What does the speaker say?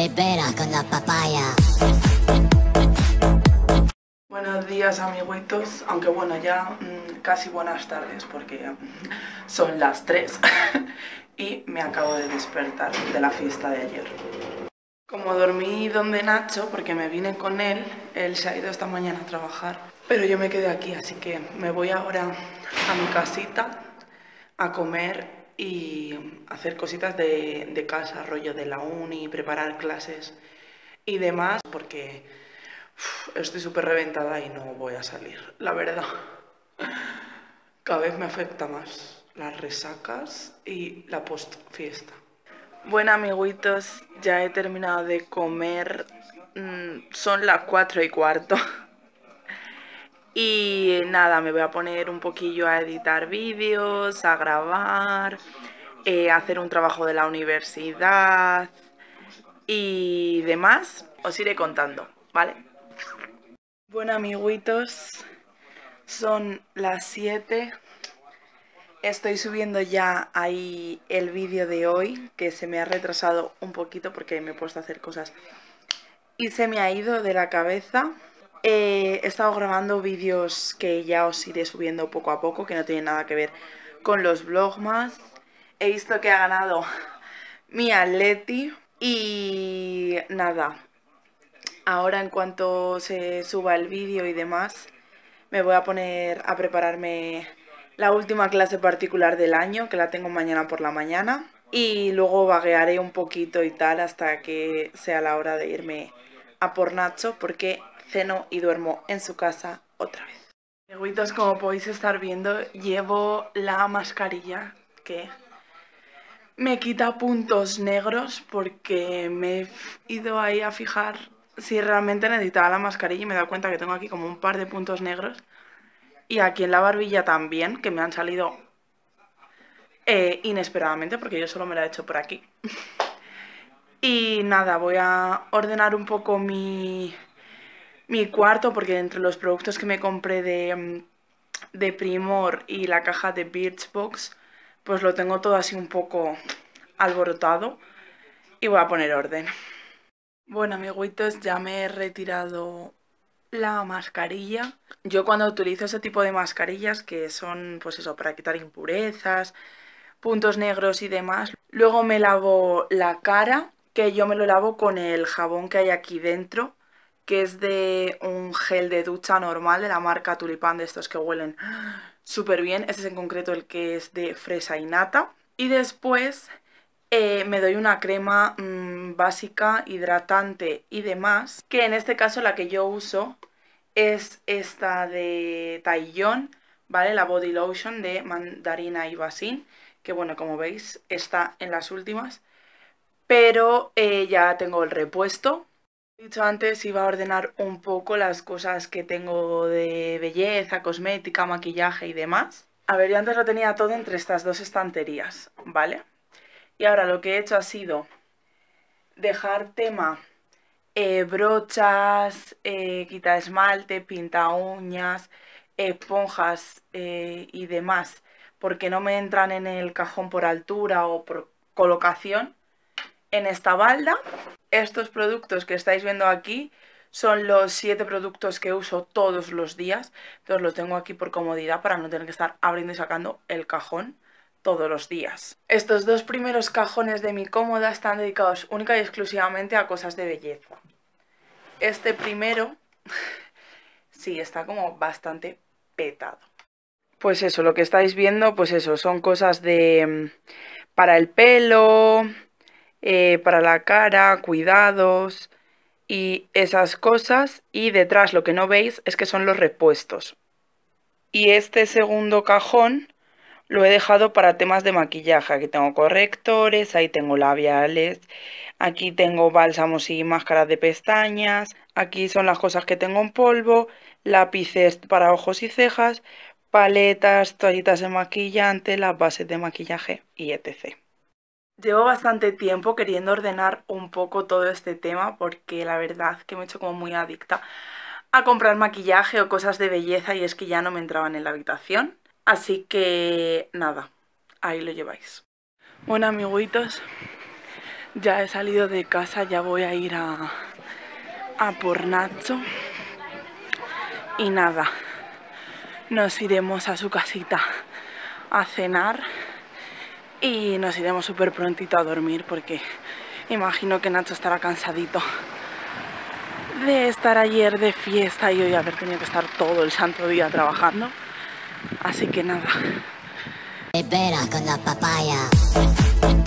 de peras con la papaya. Buenos días, amiguitos, aunque bueno, ya casi buenas tardes porque son las 3 y me acabo de despertar de la fiesta de ayer. Como dormí donde Nacho, porque me vine con él se ha ido esta mañana a trabajar, pero yo me quedé aquí, así que me voy ahora a mi casita a comer y hacer cositas de casa, rollo de la uni, preparar clases y demás, porque estoy súper reventada y no voy a salir, la verdad. Cada vez me afecta más las resacas y la post-fiesta. Bueno, amiguitos, ya he terminado de comer. Son las 4:15. Y nada, me voy a poner un poquillo a editar vídeos, a grabar, a hacer un trabajo de la universidad y demás. Os iré contando, ¿vale? Bueno, amiguitos, son las 7. Estoy subiendo ya ahí el vídeo de hoy, que se me ha retrasado un poquito porque me he puesto a hacer cosas y se me ha ido de la cabeza. He estado grabando vídeos que ya os iré subiendo poco a poco, que no tienen nada que ver con los vlogmas. He visto que ha ganado mi Atleti y nada, ahora en cuanto se suba el vídeo y demás, me voy a poner a prepararme la última clase particular del año, que la tengo mañana por la mañana. Y luego vaguearé un poquito y tal hasta que sea la hora de irme a por Nacho, porque ceno y duermo en su casa otra vez. Amiguitos, como podéis estar viendo, llevo la mascarilla que me quita puntos negros porque me he ido ahí a fijar si realmente necesitaba la mascarilla y me he dado cuenta que tengo aquí como un par de puntos negros. Y aquí en la barbilla también, que me han salido inesperadamente, porque yo solo me la he hecho por aquí. Y nada, voy a ordenar un poco mi cuarto, porque entre los productos que me compré de Primor y la caja de Birchbox, pues lo tengo todo así un poco alborotado y voy a poner orden. Bueno, amiguitos, ya me he retirado la mascarilla. Yo cuando utilizo ese tipo de mascarillas, que son pues eso, para quitar impurezas, puntos negros y demás, luego me lavo la cara, que yo me lo lavo con el jabón que hay aquí dentro, que es de un gel de ducha normal de la marca Tulipán, de estos que huelen súper bien. Este es en concreto el que es de fresa y nata. Y después me doy una crema básica, hidratante y demás, que en este caso la que yo uso es esta de Taillon, ¿vale? La Body Lotion de mandarina y basín, que bueno, como veis está en las últimas, pero ya tengo el repuesto. He dicho antes, iba a ordenar un poco las cosas que tengo de belleza, cosmética, maquillaje y demás. A ver, yo antes lo tenía todo entre estas dos estanterías, ¿vale? Y ahora lo que he hecho ha sido dejar tema brochas, quita esmalte, pinta uñas, esponjas y demás, porque no me entran en el cajón por altura o por colocación, en esta balda. Estos productos que estáis viendo aquí son los 7 productos que uso todos los días, entonces los tengo aquí por comodidad para no tener que estar abriendo y sacando el cajón todos los días. Estos dos primeros cajones de mi cómoda están dedicados única y exclusivamente a cosas de belleza. Este primero sí está como bastante petado. Pues eso, lo que estáis viendo, pues eso, son cosas de para el pelo, para la cara, cuidados y esas cosas. Y detrás lo que no veis es que son los repuestos. Y este segundo cajón lo he dejado para temas de maquillaje. Aquí tengo correctores, ahí tengo labiales, aquí tengo bálsamos y máscaras de pestañas, aquí son las cosas que tengo en polvo, lápices para ojos y cejas, paletas, toallitas de maquillante, las bases de maquillaje y etc. Llevo bastante tiempo queriendo ordenar un poco todo este tema porque la verdad que me he hecho como muy adicta a comprar maquillaje o cosas de belleza y es que ya no me entraban en la habitación. Así que nada, ahí lo lleváis. Bueno, amiguitos, Ya he salido de casa, ya voy a ir a por Nacho. Y nada, nos iremos a su casita a cenar y nos iremos súper prontito a dormir porque imagino que Nacho estará cansadito de estar ayer de fiesta y hoy haber tenido que estar todo el santo día trabajando. Así que nada. Espera con la papaya.